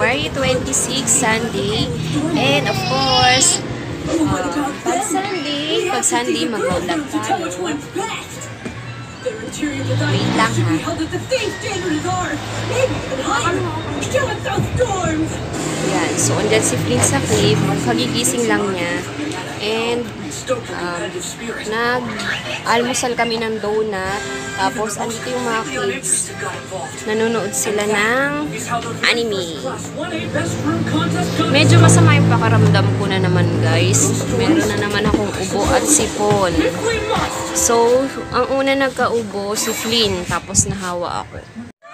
January 26, Sunday. And of course, pag Sunday, mag-vlog tayo. Wait lang ha. Yan, so andyan si Flynn sa cliff. Kagigising lang niya. And nag-almusal kami ng donut. Tapos andito yung mga kids. Nanonood sila ng anime. Medyo masama yung pakaramdam ko na naman, guys. Meron na naman akong ubo at sipon. So, ang una nagka-ubo si Flynn. Tapos nahawa ako.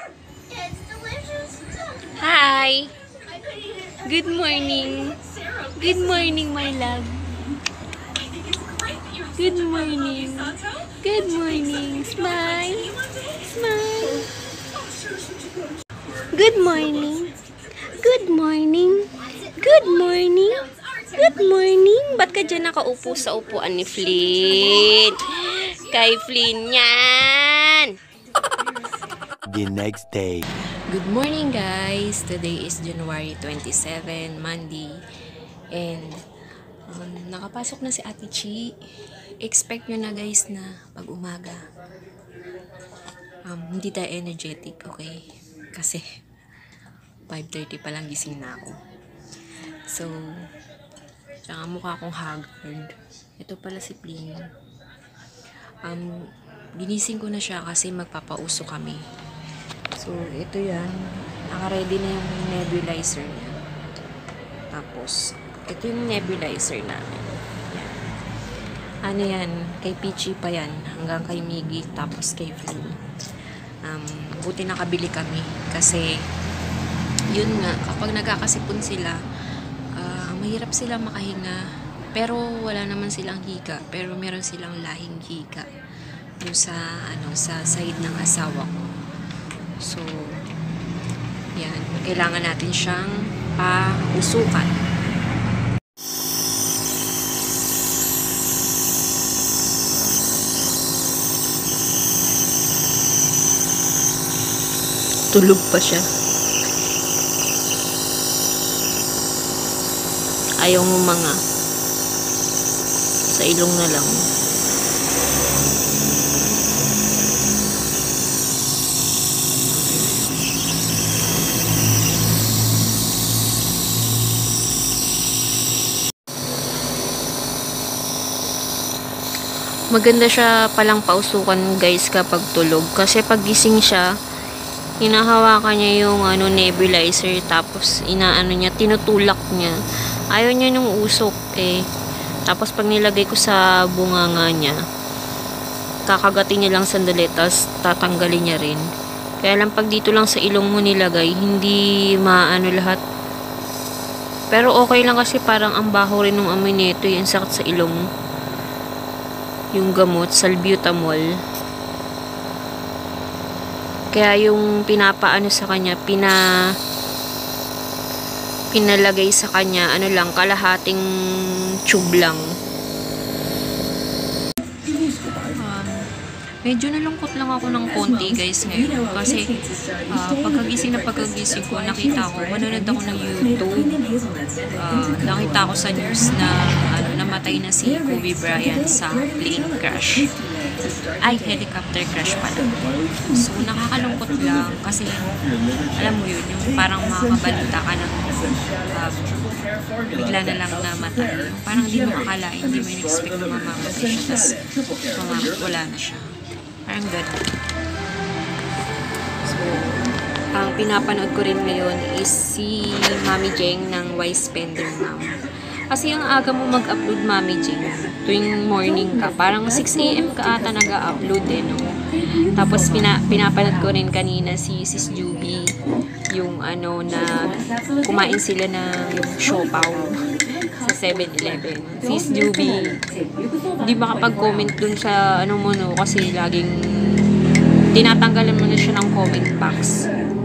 Hi! Good morning! Good morning, my love! Good morning. Good morning. Smile. Smile. Good morning. Good morning. Good morning. Good morning. Ba't ka dyan nakaupo sa upuan ni Flynn? Kay Flynn yan. The next day. Good morning, guys. Today is January 27, Monday. And nakapasok na si Ate Chi. Expect nyo na, guys, na pag umaga hindi tayo energetic, okay? Kasi 5:30 pa lang gising na ako. So, tsaka mukha akong haggard. Ito pala si Flynn. Ginising ko na siya kasi magpapauso kami. So, ito yan. Naka-ready na yung nebulizer niya. Tapos, ito yung nebulizer namin. Ano yan, kay Peachy pa yan, hanggang kay Miggy, tapos kay Flynn. Buti nakabili kami, kasi, yun nga, kapag nagkakasipon sila, mahirap sila makahinga, pero wala naman silang hika, pero meron silang lahing hika, yung sa side ng asawa ko. So, yan, kailangan natin siyang pausukan. Tulog pa siya. Ayaw mo mga. Sa ilong na lang. Maganda siya palang pausukan, guys, kapag tulog. Kasi pag gising siya, hinahawakan niya yung nebulizer, tapos inaano niya, tinutulak niya. Ayaw niya nung usok eh. Tapos pag nilagay ko sa bunganga niya, kakagatin niya lang sandali, tapos tatanggalin niya rin. Kaya lang pag dito lang sa ilong mo nilagay, hindi maano lahat. Pero okay lang kasi parang ang baho rin ng amoy nito, yung sakit sa ilong. Yung gamot, salbutamol. Kaya yung pinapaano sa kanya, pinalagay sa kanya, lang, kalahating tube lang. Medyo nalungkot lang ako ng konti, guys, ngayon. Kasi pagkagising ko, nakita ko, manonood ako ng YouTube. Nakita ko sa news na namatay na si Kobe Bryant sa plane crash. Ay, helicopter crash pala. So, nakakalungkot lang kasi, alam mo yun, yung parang makabalita ka ng bigla na lang namatay. Parang hindi mo akalain, hindi mo in-expect na mamamatay siya, tapos wala na siya. Parang gano'n. So, ang pinapanood ko rin ngayon is si Mami Jeng ng Wise Spender Mom. Kasi ang aga mo mag-upload, Mami Jeng, tuwing morning ka. Parang 6 AM ka ata nag-upload eh, no? Tapos pinapanood ko rin kanina si Sis Juby, yung na kumain sila ng yung siopaw sa 7-Eleven. Sis Juby, hindi makapag-comment dun sa mo, no? Kasi laging tinatanggalan mo na siya ng comment box.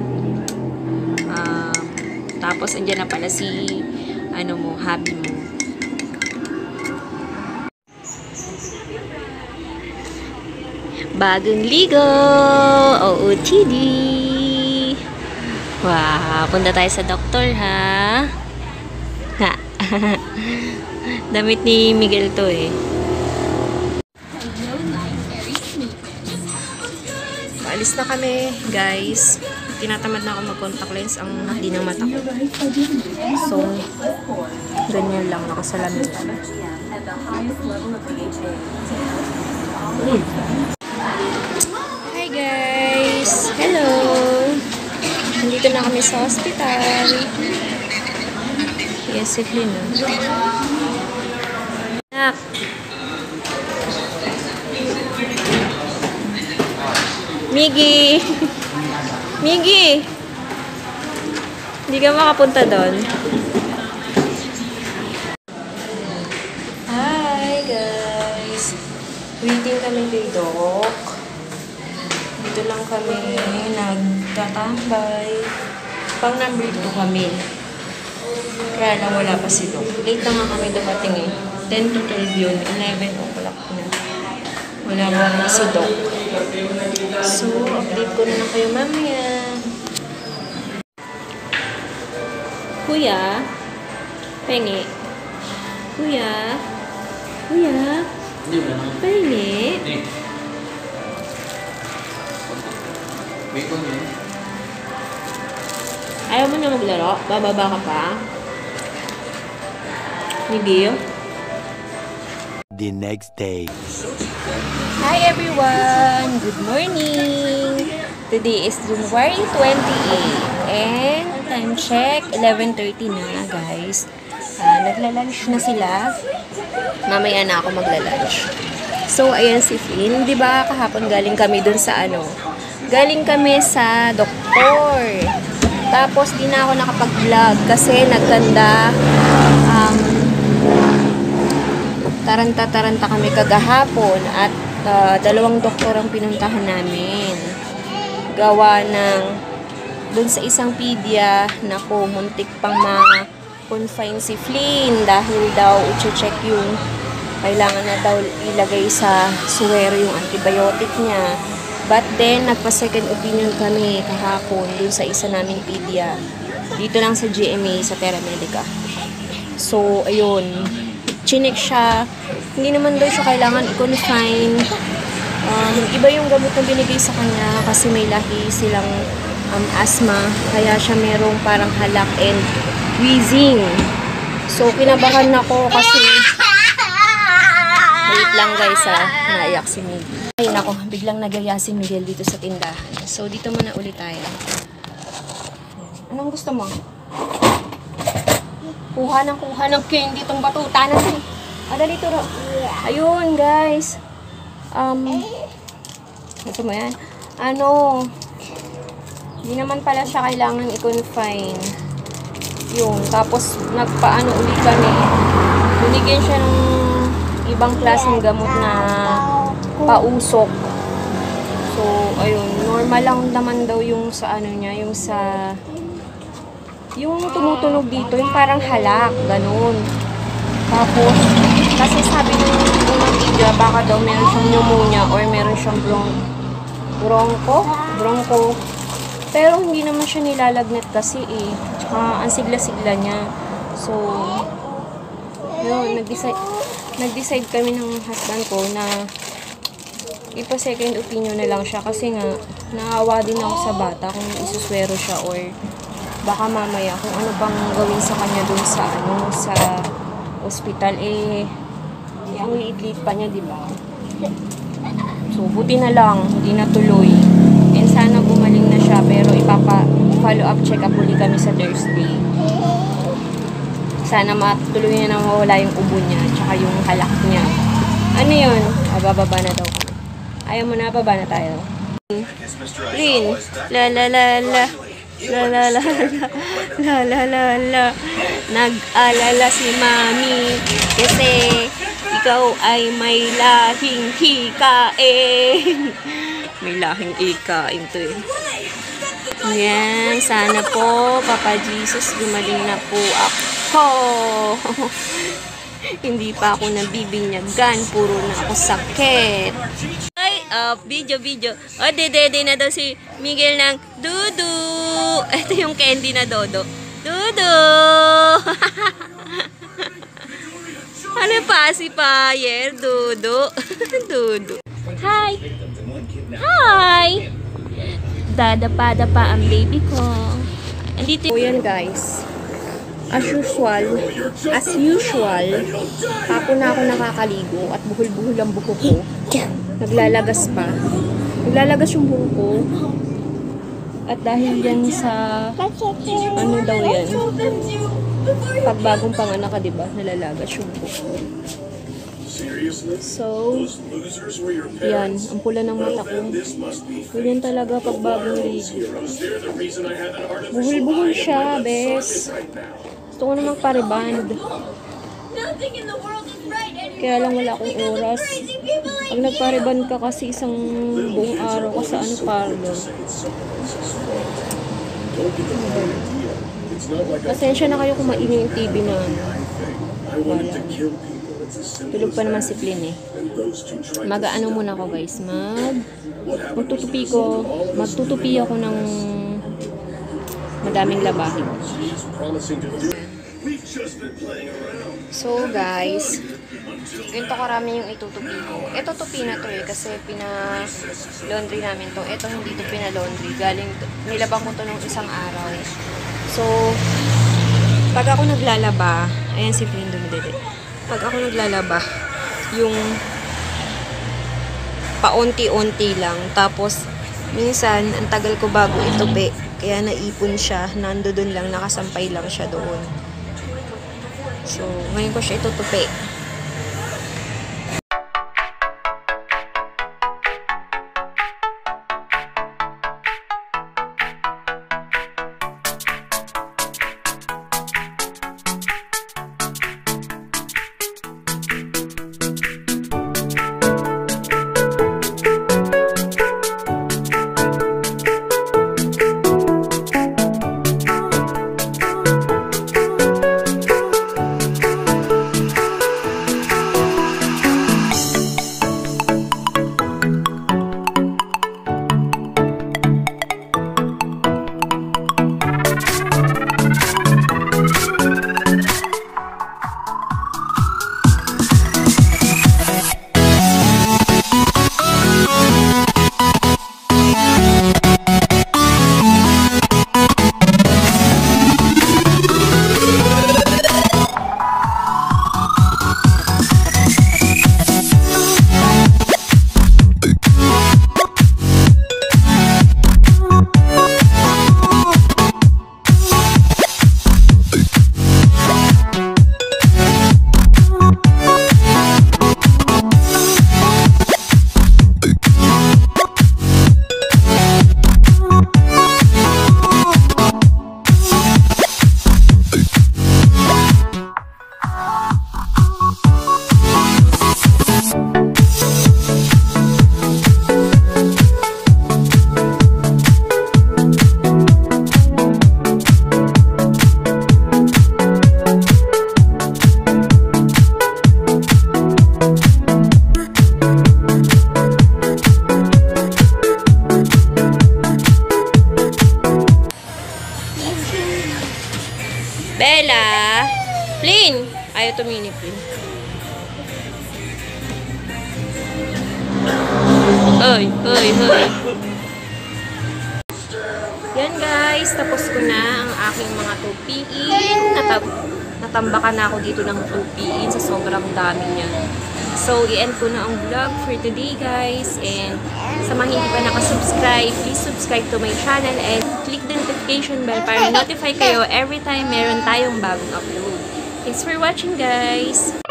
Tapos andyan na pala si hubby mo. Bagong ligo! OOTD! Wow, punta tayo sa doktor, ha? Ha? Damit ni Miguel to, eh. Paalis na kami, guys. Tinatamad na ako mag-contact lens. Ang hati ng mata ko. So, ganyan lang. Nakasalamin pa. Hi, guys! Hello! Nandito na kami sa hospital. Yes, si Flynn. Nak! Miggy! Miggy! Hindi ka makapunta doon. Hi, guys! Waiting kami kay Doc. Dito lang kami nagtatambay. Pang number 2 kami. Kaya lang wala pa si Doc. Late na nga kami dumating eh. 10 to 12 yun. 11 o'clock na. Wala pa si Doc. So, update ko na lang kayo mamaya. Kuya? Pengi? Kuya? Kuya? Pengi? Ayaw mo na maglaro? Bababa ka pa? Hindi. The next day. Hi everyone! Good morning! Today is January 28 and time check 11:30 na, guys. Nagla-lunch na sila. Mamaya na ako magla-lunch. So, ayan si Finn. Di ba kahapon galing kami dun sa galing kami sa doktor. Tapos, di na ako nakapag-vlog kasi nagkanda taranta-taranta kami kagahapon at dalawang doktor ang pinuntahan namin. Gawa ng dun sa isang pedia na muntik pang ma-confine si Flynn dahil daw i-check yung kailangan na daw ilagay sa suwero yung antibiotic niya. But then, nagpa-second opinion kami kahapon dun sa isa naming pedia. Dito lang sa GMA, sa Terra Medica. So, ayun. Chinek siya. Hindi naman daw siya kailangan i-confine. Iba yung gamot na binigay sa kanya kasi may lahi silang asthma. Kaya siya merong parang halak and wheezing. So, kinabahan ako kasi wait lang guys naiyak si Miguel. Ay nako, biglang nagaya si Miguel dito sa tindahan. So, dito muna ulit tayo. Anong gusto mo? Kuha ng candy itong batuta natin. Dali turo. Ayun, guys. Ito mo yan. Hindi naman pala siya kailangan i-confine. Yung, tapos, nagpaano ulit kami. Binigyan siya ng ibang klaseng gamot na pausok. So, ayun. Normal lang naman daw yung sa niya, yung tumutunog dito, yung parang halak, ganun. Tapos, kasi sabi ng unang video, baka daw meron siyang pneumonia or meron siyang bronco. Pero hindi naman siya nilalagnat kasi eh. Tsaka ang sigla-sigla niya. So, yun, nag-decide kami ng husband ko na ipa-second opinion na lang siya kasi nga, naawa din ako sa bata kung isuswero siya or baka mamaya kung ano bang gawin sa kanya dun sa sa ospital ang liit-liit pa niya, di ba? So, buti na lang, hindi natuloy. And sana gumaling na siya, pero ipapa-follow up check up ulit kami sa Thursday. Sana matuloy na mawala yung ubo niya, tsaka yung halak niya. Ano yun? Bababa na daw kami. Ayaw mo na, baba na tayo. Lin, la la la la. La la la la, la la la la. Nag-alala si Mami kasi ikaw ay may lahing hikain. May lahing hikain to eh. Yan, sana po Papa Jesus gumaling na po ako. Hindi pa ako nabibinyagan, puro na ako sakit. Ay, Video. O, dede na daw si Miguel ng Dudu. Ito yung candy na Dodo. Dudu! Ano pa si Payer? Dudu. Dudu. Hi! Hi! Dadapa ang baby ko. Andito yan guys. As usual, hapon na ako nakakaligo at buhol-buhol ang buhok ko. Naglalagas pa. Naglalagas yung buhok ko. At dahil yan sa, ano daw yan, pag bagong panganak ka, diba? Nalalagas yung buhok ko. So, yan. Ang pula ng mata ko. Ganyan talaga pag bagong ligo. Buhol-buhol siya, bes. Gusto ko na magpa-reband. Kaya lang wala akong oras. Pag nagpa-reband ka kasi isang buong araw ka sa parlor. Pasensya na kayo kung maingay yung TV na wala. Tulog pa naman si Flynn eh. Mag-ano muna ako guys. Magtutupi ako ng madaming labahin. So guys, ganito karami yung itutupi ko. Ito tupi na to eh, kasi pina-laundry namin to. Ito hindi to pina-laundry. Nilabang ko to nung isang araw. So, pag ako naglalaba, ayan si Flynn dumidede. Pag ako naglalaba, yung paunti-unti lang. Tapos, minsan, ang tagal ko bago itupi. Kaya naipon siya, nandoon lang, nakasampay lang siya doon. So, ngayon ko siya itutupi. Bella! Flynn! Ayaw tumini, Flynn. Hoy! Yan guys, tapos ko na ang aking mga tupiin. Natambakan na ako dito ng tupiin sa sobrang dami niya. So, i-end ko na ang vlog for today guys. And sa mga hindi pa nakasubscribe, please subscribe to my channel and click the notification bell para notify kayo every time meron tayong bagong upload. Thanks for watching guys!